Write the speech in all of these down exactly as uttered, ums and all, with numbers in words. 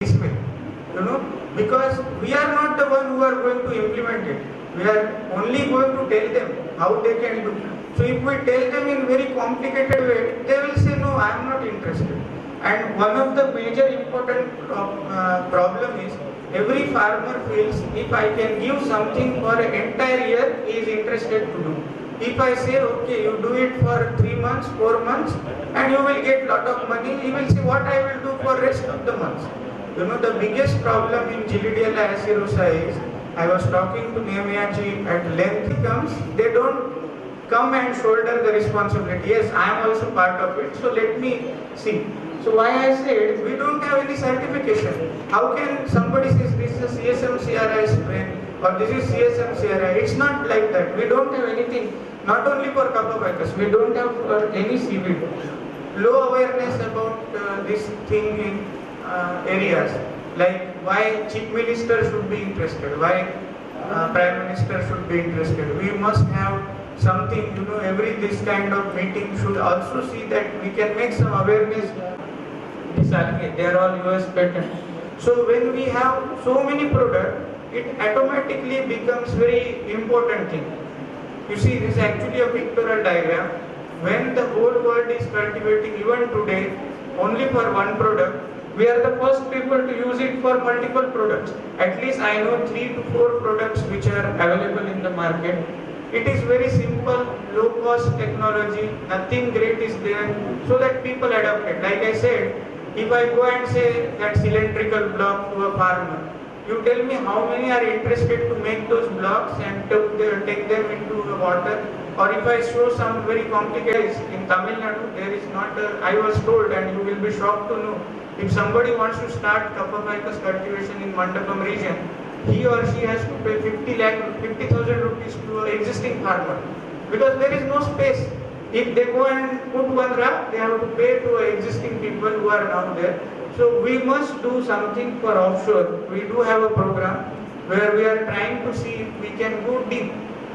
this way, you know, because we are not the one who are going to implement it. We are only going to tell them how they can do. So if we tell them in very complicated way, they will say, no, I am not interested. And one of the major important uh, problem is, every farmer feels if I can give something for an entire year, he is interested to do. If I say, okay, you do it for three months, four months, and you will get lot of money, he will say, what I will do for rest of the months. You know, the biggest problem in Gillidiella acidosa is, I was talking to Nemiaji at length, he comes, they don't come and shoulder the responsibility. Yes, I am also part of it, so let me see. So why I said, we don't have any certification. How can somebody say this is a C S M C R I strain or this is C S M C R I? It's not like that. We don't have anything, not only for Kappa-Ficus, we don't have for any seaweed. Low awareness about uh, this thing in uh, areas, like why Chief Minister should be interested, why uh, Prime Minister should be interested. We must have something, you know, every this kind of meeting should also see that we can make some awareness. This algae, they are all U S patent. So when we have so many products, it automatically becomes very important thing. You see, this is actually a pictorial diagram. When the whole world is cultivating, even today, only for one product, we are the first people to use it for multiple products. At least I know three to four products which are available in the market. It is very simple, low cost technology, nothing great is there, so that people adopt it. Like I said, if I go and say that cylindrical block to a farmer, you tell me how many are interested to make those blocks and to take them into the water. Or if I show some very complicated, in Tamil Nadu there is not a, I was told, and you will be shocked to know, if somebody wants to start Kappa-Ficus cultivation in Mandapam region, he or she has to pay fifty lakh, fifty thousand rupees to an existing farmer, because there is no space. If they go and put one rack, they have to pay to existing people who are now there. So we must do something for offshore. We do have a program where we are trying to see if we can go deep.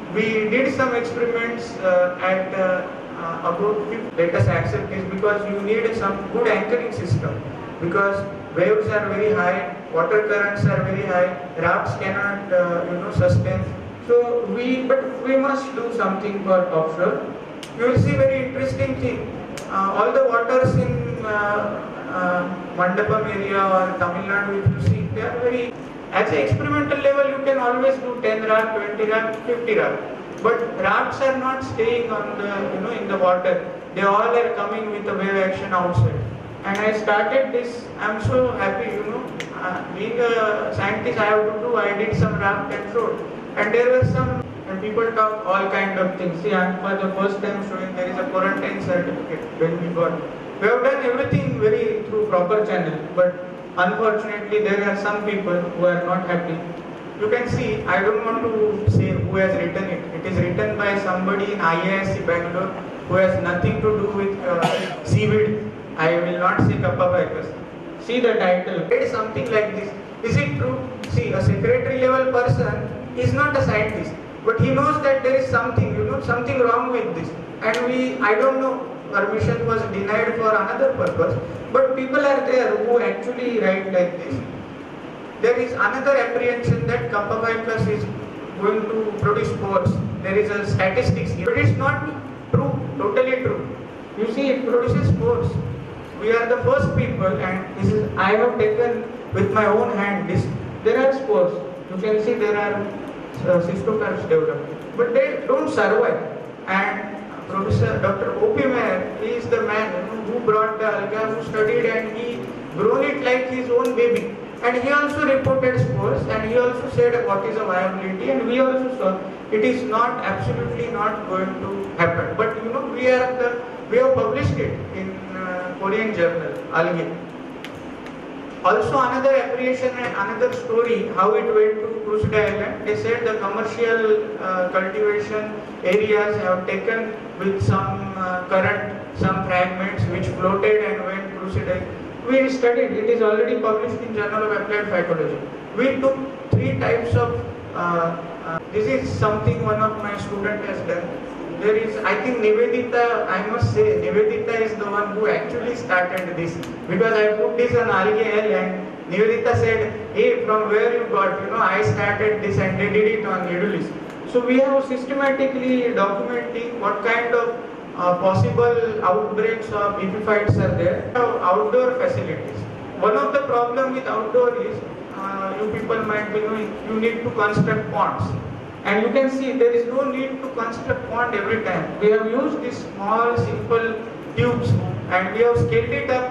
We did some experiments uh, at uh, uh, about fifty. Let us accept this, because you need some good anchoring system, because waves are very high, water currents are very high, rafts cannot uh, you know sustain. So we, but we must do something for offshore. You will see very interesting thing. Uh, all the waters in uh, uh, Mandapam area or Tamil Nadu, if you see, they are very, at the experimental level you can always do ten rafts, twenty rafts, fifty rafts. But rafts are not staying on the, you know, in the water. They all are coming with the wave action outside. And I started this, I am so happy, you know, uh, being a scientist I have to do, I did some raft and showed. And there were some, and people talk all kind of things. See, I am for the first time showing there is a quarantine certificate when we got. We have done everything very through proper channel, but unfortunately there are some people who are not happy. You can see, I don't want to say who has written it. It is written by somebody in I I S C Bangalore who has nothing to do with uh, seaweed. I will not say Kappa-Ficus. See the title. It is something like this. Is it true? See, a secretary level person is not a scientist, but he knows that there is something, you know, something wrong with this. And we, I don't know, permission was denied for another purpose, but people are there who actually write like this. There is another apprehension that Kappa-Ficus is going to produce spores. There is a statistics here, but it's not true, totally true. You see, it produces spores. We are the first people, and this is, I have taken with my own hand this. There are spores. You can see there are uh, cystocarps developed, but they don't survive. And Professor Doctor O P Mayer, he is the man who brought the algae, who studied, and he grown it like his own baby. And he also reported spores, and he also said what is a viability, and we also saw it is not, absolutely not going to happen. But you know, we are the, we have published it in uh, Korean journal, Algae. Also another appreciation and another story, how it went to Crusader Island. They said the commercial uh, cultivation areas have taken with some uh, current, some fragments which floated and went to Crusader. We studied, it is already published in Journal of Applied Phycology. We took three types of, uh, uh, this is something one of my students has done. There is, I think Nivedita, I must say, Nivedita is the one who actually started this, because I put this on Algae and Nivedita said, hey, from where you got, you know, I started this and they did it on Middle East. So we have systematically documenting what kind of uh, possible outbreaks of epiphytes are there. Outdoor facilities. One of the problem with outdoor is, uh, you people might be knowing, you need to construct ponds. And you can see there is no need to construct pond every time. We have used these small, simple tubes and we have scaled it up.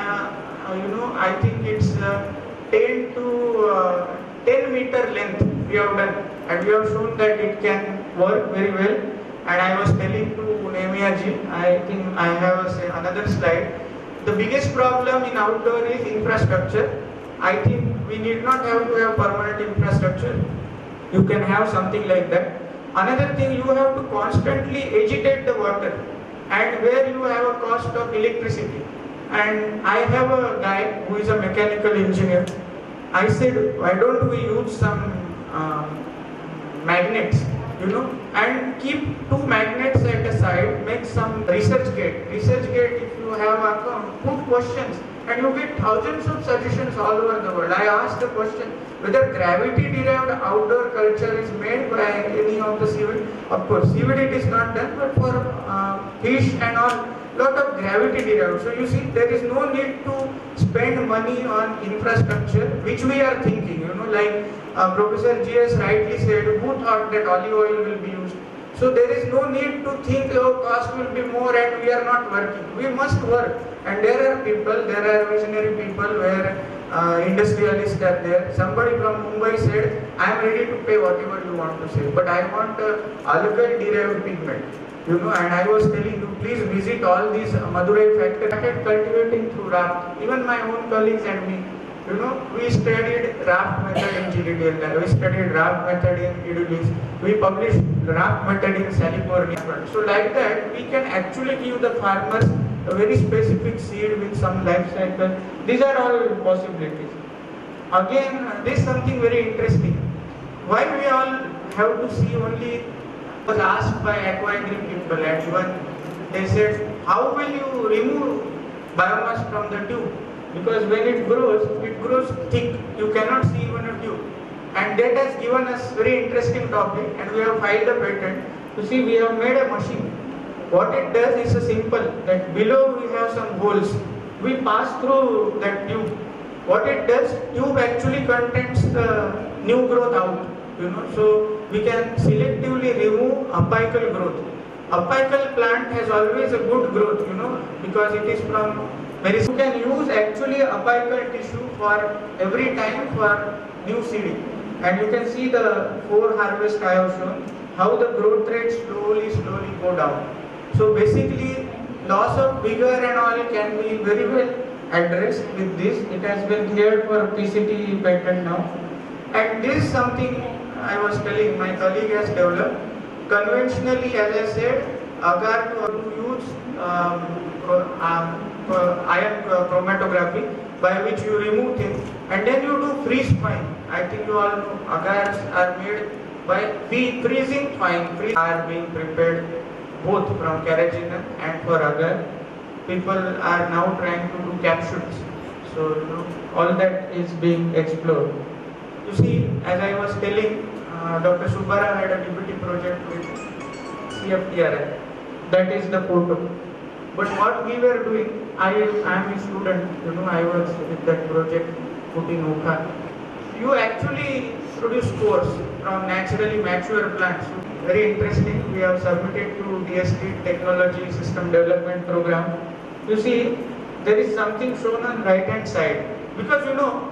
Uh, you know, I think it's uh, ten to uh, ten meter length we have done, and we have shown that it can work very well. And I was telling to Nemiaji, I think I have a, another slide. The biggest problem in outdoor is infrastructure. I think we need not have to have permanent infrastructure. You can have something like that. Another thing, you have to constantly agitate the water, and where you have a cost of electricity. And I have a guy who is a mechanical engineer. I said, why don't we use some um, magnets, you know, and keep two magnets at a side, make some research gate. Research gate, if you have a account, put questions, and you get thousands of suggestions all over the world. I asked the question whether gravity-derived outdoor culture is made by any of the seaweed. Of course, seaweed it is not done, but for uh, fish and all, lot of gravity derived. So you see, there is no need to spend money on infrastructure, which we are thinking, you know, like uh, Professor G S rightly said, who thought that olive oil will be used? So there is no need to think, oh, cost will be more and we are not working. We must work. And there are people, there are visionary people where uh, industrialists are there. Somebody from Mumbai said, I am ready to pay whatever you want to say, but I want uh, algal derived pigment. You know, and I was telling you, please visit all these Madurai factories. I started cultivating through raft. Even my own colleagues and me, you know, we studied raft method in G D D L, we studied raft method in Middle East, we published raft method in California. So like that, we can actually give the farmers a very specific seed with some life cycle. These are all possibilities. Again, this is something very interesting. Why we all have to see only, was asked by aquagri people, and even they said, how will you remove biomass from the tube? Because when it grows, it grows thick, you cannot see even a tube. And that has given us very interesting topic, and we have filed a patent. You see, we have made a machine. What it does is a simple, that below we have some holes. We pass through that tube. What it does, tube actually contains the new growth out. You know, so we can selectively remove apical growth. Apical plant has always a good growth, you know, because it is from very. You can use actually apical tissue for every time for new seeding, and you can see the four harvest I have shown how the growth rate slowly, slowly go down. So basically, loss of vigor and all can be very well addressed with this. It has been cleared for P C T patent now, and this is something I was telling my colleague has developed. Conventionally, as I said, agar to use um, um, uh, ion chromatography, by which you remove things, and then you do freeze twine. I think you all know agars are made by freezing twine. Freeze are being prepared both from carrageenan and for agar. People are now trying to do capsules. So you know, all that is being explored. You see, as I was telling, uh, Doctor Subbara had a D B T project with C F T R I. That is the photo. But what we were doing, I am a student, you know, I was with that project put in Okha. You actually produce spores from naturally mature plants. Very interesting. We have submitted to D S T Technology System Development Program. You see, there is something shown on right hand side. Because you know,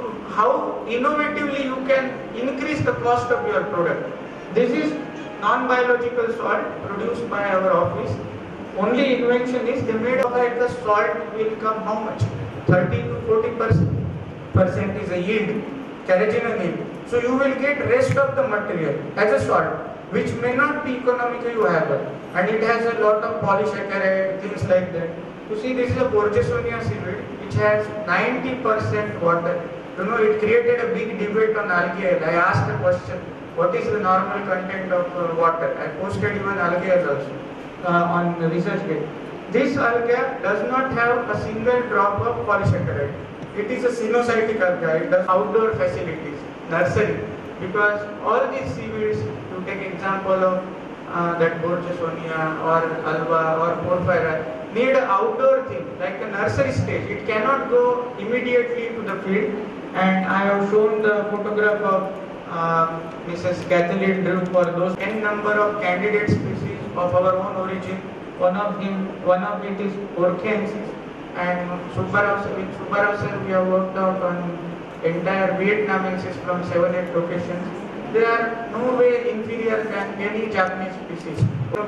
how innovatively you can increase the cost of your product. This is non-biological salt produced by our office. Only invention is they made of it, the salt will come how much? thirty to forty percent is a yield, carrageenan yield. So you will get rest of the material as a salt, which may not be economically viable. And it has a lot of polysaccharide, things like that. You see, this is a Borgessonia seaweed, which has ninety percent water. You know, it created a big debate on algae. I asked a question, what is the normal content of uh, water? I posted even algae also uh, on the research gate. This algae does not have a single drop of polysaccharide. It is a sinusitic alga. It does outdoor facilities, nursery. Because all these seaweeds, you take example of uh, that Borgesonia or Alba or Porphyra, need an outdoor thing, like a nursery stage. It cannot go immediately to the field. And I have shown the photograph of uh, Missus Kathleen Drew for those n number of candidate species of our own origin. One of them, one of it is Orchiensis, and Subbarao, with Subbarao sir we have worked out on entire Vietnamensis from seven, eight locations. They are no way inferior than any Japanese species.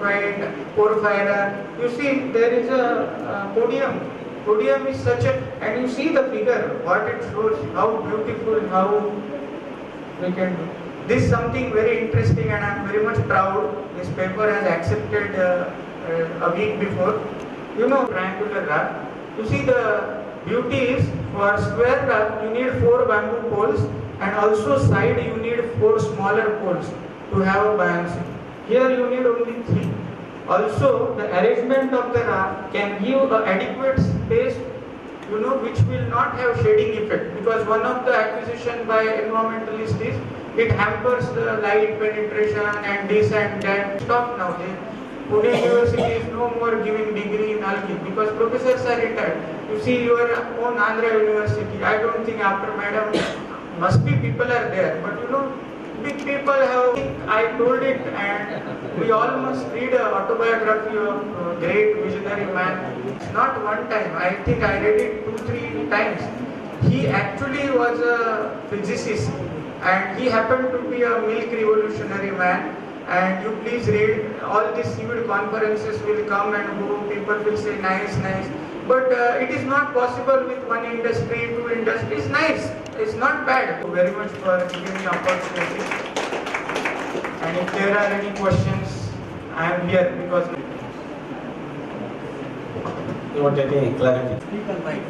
Porphyra, you see there is a uh, podium. Podium is such a, and you see the figure, what it shows, how beautiful, how we can do. This is something very interesting, and I am very much proud. This paper has accepted uh, uh, a week before. You know, triangular raft. You see the beauty is, for square raft you need four bamboo poles, and also side you need four smaller poles to have a buoyancy. Here you need only three. Also, the arrangement of the raft can give an adequate space, you know, which will not have shading effect, because one of the acquisition by environmentalists is it hampers the light penetration and this and that. Stop now. Pune University is no more giving degree in algae because professors are retired. You see your own Andhra University. I don't think after madam must be people are there, but you know, big people have. I told it, and we all must read an autobiography of a great visionary man. It's not one time. I think I read it two, three times. He actually was a physicist, and he happened to be a milk revolutionary man. And you please read, all these seaweed conferences will come and go, people will say nice, nice. But uh, it is not possible with one industry, two industries. Nice, it's not bad. Thank you very much for giving me opportunity. And if there are any questions, I am here because... You want any clarity? Speak on mic.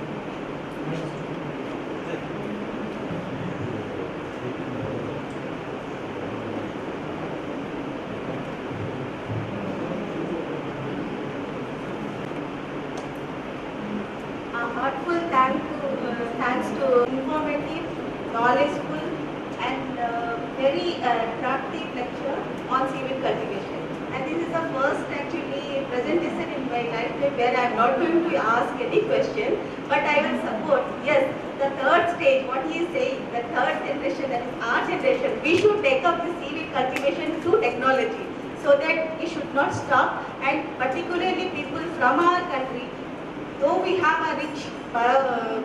Heartful thank to, uh, thanks to informative, knowledgeful and uh, very uh, attractive lecture on seaweed cultivation. And this is the first actually presentation in my life where I am not going to ask any question, but I will support. Yes, the third stage, what he is saying, the third generation, that is our generation, we should take up the seaweed cultivation through technology so that we should not stop, and particularly people from our country. Though we have a rich uh,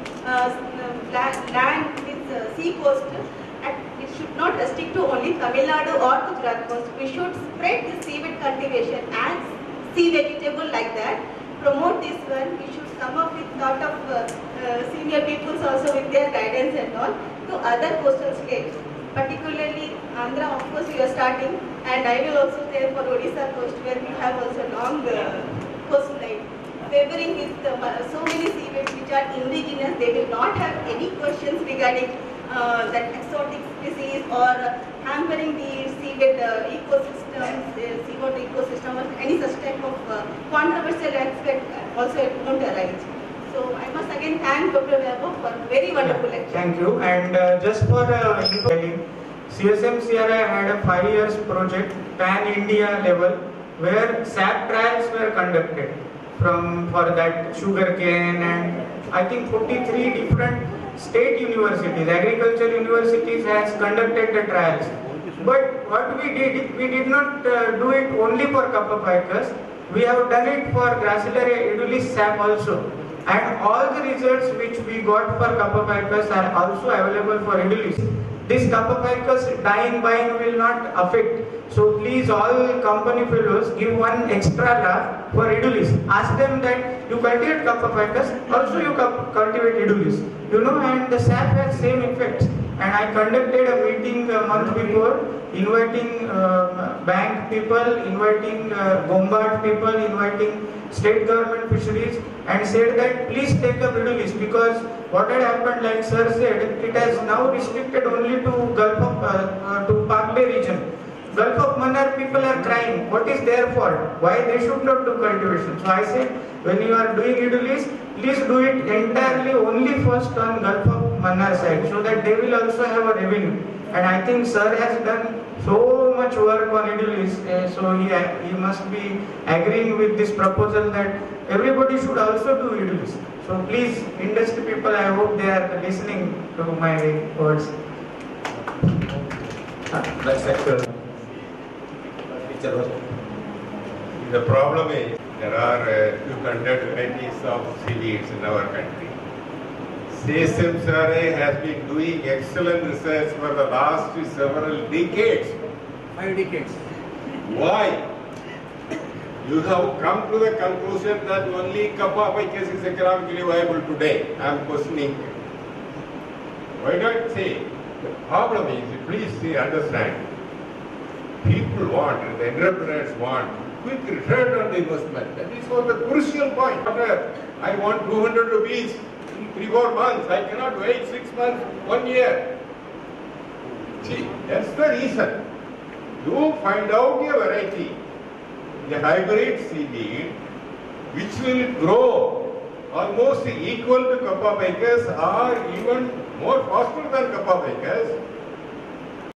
uh, land with uh, sea coast, and it should not restrict to only Tamil Nadu or Gujarat coast. We should spread the seaweed cultivation and sea vegetable like that. Promote this one. We should come up with lot of uh, uh, senior peoples also with their guidance and all to other coastal states. Particularly Andhra, of course, we are starting, and I will also say for Odisha coast where we have also long uh, coastline. Favoring with uh, so many seaweeds which are indigenous, they will not have any questions regarding uh, that exotic species or uh, hampering the seaweed uh, ecosystems, uh, seawater ecosystem, or any such type of uh, controversial aspect also it won't arise. So I must again thank Doctor Vaibhav for a very wonderful lecture. Thank you. And uh, just for uh, C S M C R I had a five years project, pan India level, where S A P trials were conducted. From for that sugar cane, and I think forty-three different state universities, agricultural universities has conducted the trials. But what we did, we did not uh, do it only for Kappa ficus. We have done it for Gracillary edulis sap also. And all the results which we got for Kappa ficus are also available for edulis. This Kappa ficus dying buying will not affect. So please, all company fellows, give one extra laugh for edulis. Ask them that you cultivate Kappa ficus, also you cultivate edulis. You know, and the sap has same effects. And I conducted a meeting a month before, inviting uh, bank people, inviting uh, Bombard people, inviting state government fisheries, and said that please take up edulis, because what had happened, like sir said, it has now restricted only to Gulf of, uh, uh, to Park Bay region. Gulf of Mannar people are crying. What is their fault? Why they should not do cultivation? So I said, when you are doing Idulis, please do it entirely only first on Gulf of Mannar side, so that they will also have a revenue. And I think sir has done so much work on Idulis, uh, so he, he must be agreeing with this proposal that everybody should also do Idulis. So please, industry people, I hope they are listening to my words. Next sector. The problem is there are a few hundred varieties of seaweeds in our country. C S M S R A has been doing excellent research for the last several decades. Five decades. Why? You have come to the conclusion that only Kappa ficus is economically viable today. I am questioning. Why not say? The problem is, please see, understand, people want, the entrepreneurs want quick return on the investment. That is for the crucial point. I want two hundred rupees in three, four months. I cannot wait six months, one year. See, that's the reason. You find out a variety, the hybrid seaweed, which will grow almost equal to Kappa ficus or even more faster than Kappa ficus,